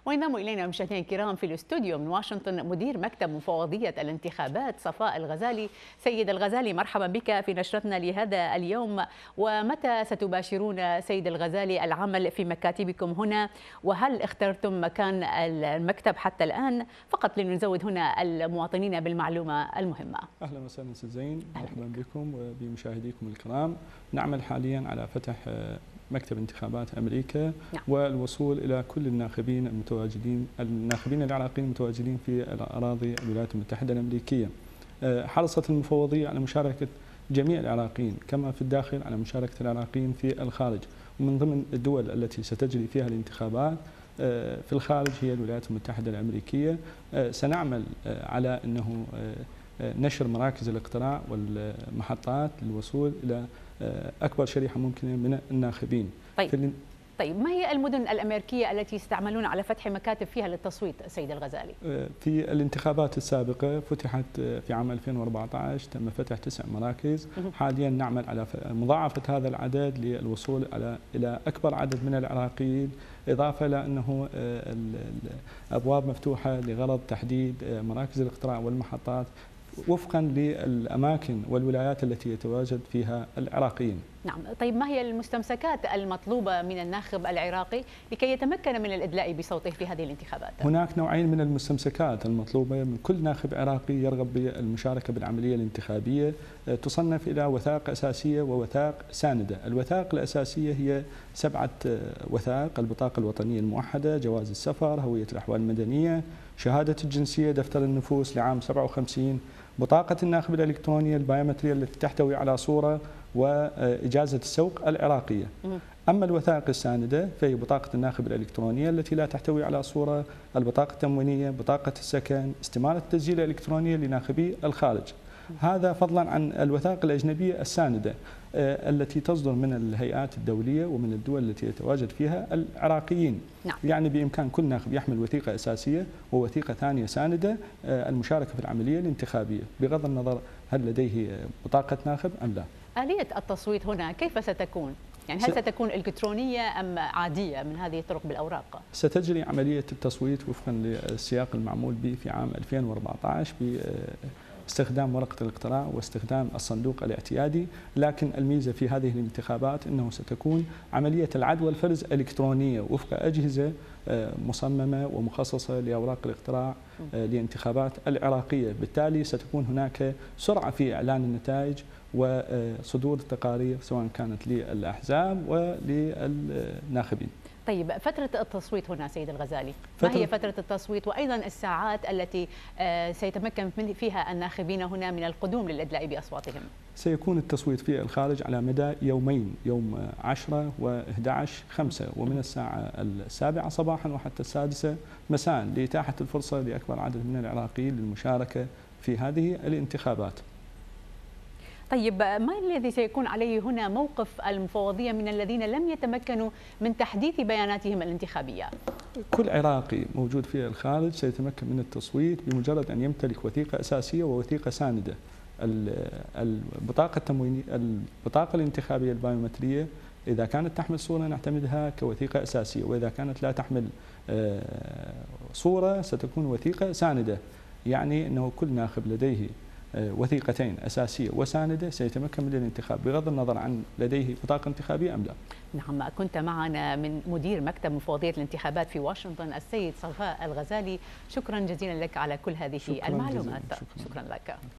وينضم إلينا مشاهدينا الكرام في الاستوديو من واشنطن مدير مكتب مفوضية الانتخابات صفاء الغزالي. سيد الغزالي، مرحبا بك في نشرتنا لهذا اليوم. ومتى ستباشرون سيد الغزالي العمل في مكاتبكم هنا؟ وهل اخترتم مكان المكتب حتى الآن؟ فقط لنزود هنا المواطنين بالمعلومة المهمة. أهلا وسهلا أستاذ زين، مرحبا بكم وبمشاهديكم الكرام. نعمل حاليا على فتح مكتب انتخابات أمريكا والوصول إلى كل الناخبين العراقيين المتواجدين في الأراضي الولايات المتحدة الأمريكية. حرصت المفوضية على مشاركة جميع العراقيين كما في الداخل على مشاركة العراقيين في الخارج، ومن ضمن الدول التي ستجري فيها الانتخابات في الخارج هي الولايات المتحدة الأمريكية. سنعمل على أنه نشر مراكز الاقتراع والمحطات للوصول إلى أكبر شريحة ممكنة من الناخبين. طيب ما هي المدن الأمريكية التي يستعملون على فتح مكاتب فيها للتصويت سيد الغزالي؟ في الانتخابات السابقة فتحت في عام 2014 تم فتح 9 مراكز. حاليا نعمل على مضاعفة هذا العدد للوصول إلى أكبر عدد من العراقيين، إضافة إلى أنه الأبواب مفتوحة لغرض تحديد مراكز الاقتراع والمحطات وفقا للأماكن والولايات التي يتواجد فيها العراقيين. نعم، طيب ما هي المستمسكات المطلوبة من الناخب العراقي لكي يتمكن من الإدلاء بصوته في هذه الانتخابات؟ هناك نوعين من المستمسكات المطلوبة من كل ناخب عراقي يرغب بالمشاركة بالعملية الانتخابية. تصنف إلى وثائق أساسية ووثائق ساندة. الوثائق الأساسية هي 7 وثائق: البطاقة الوطنية الموحدة، جواز السفر، هوية الأحوال المدنية، شهادة الجنسية، دفتر النفوس لعام 57، بطاقة الناخب الإلكترونية البايومترية التي تحتوي على صورة، وإجازة السوق العراقية. أما الوثائق الساندة فهي بطاقة الناخب الإلكترونية التي لا تحتوي على صورة، البطاقة التموينية، بطاقة السكن، استمارة التسجيل الإلكترونية لناخبي الخارج. هذا فضلا عن الوثائق الأجنبية الساندة التي تصدر من الهيئات الدولية ومن الدول التي يتواجد فيها العراقيين. نعم. يعني بإمكان كل ناخب يحمل وثيقة أساسية ووثيقة ثانية ساندة المشاركة في العملية الانتخابية، بغض النظر هل لديه بطاقة ناخب أم لا. آلية التصويت هنا كيف ستكون؟ يعني هل ستكون إلكترونية أم عادية من هذه الطرق بالأوراق؟ ستجري عملية التصويت وفقا للسياق المعمول به في عام 2014 باستخدام ورقة الاقتراع واستخدام الصندوق الاعتيادي، لكن الميزة في هذه الانتخابات أنه ستكون عملية العد والفرز إلكترونية وفق أجهزة مصممة ومخصصة لأوراق الاقتراع لانتخابات العراقية. بالتالي ستكون هناك سرعة في إعلان النتائج وصدور التقارير سواء كانت للأحزاب وللناخبين. طيب فترة التصويت هنا سيد الغزالي، ما هي فترة التصويت وأيضا الساعات التي سيتمكن فيها الناخبين هنا من القدوم للإدلاء بأصواتهم؟ سيكون التصويت في الخارج على مدى يومين، يوم 10 و11/5، ومن الساعة 7 صباحا وحتى 6 مساء، لإتاحة الفرصة لأكبر عدد من العراقيين للمشاركة في هذه الانتخابات. طيب ما الذي سيكون عليه هنا موقف المفوضية من الذين لم يتمكنوا من تحديث بياناتهم الانتخابية؟ كل عراقي موجود في الخارج سيتمكن من التصويت بمجرد أن يمتلك وثيقة أساسية ووثيقة ساندة. البطاقة التموينية، البطاقة الانتخابية البايومترية إذا كانت تحمل صورة نعتمدها كوثيقة أساسية، وإذا كانت لا تحمل صورة ستكون وثيقة ساندة. يعني أنه كل ناخب لديه وثيقتين أساسية وساندة سيتمكن من الانتخاب بغض النظر عن لديه بطاقة انتخابية أم لا. نعم، كنت معنا من مدير مكتب مفوضية الانتخابات في واشنطن السيد صفاء الغزالي. شكرا جزيلا لك على كل هذه المعلومات. شكرا لك.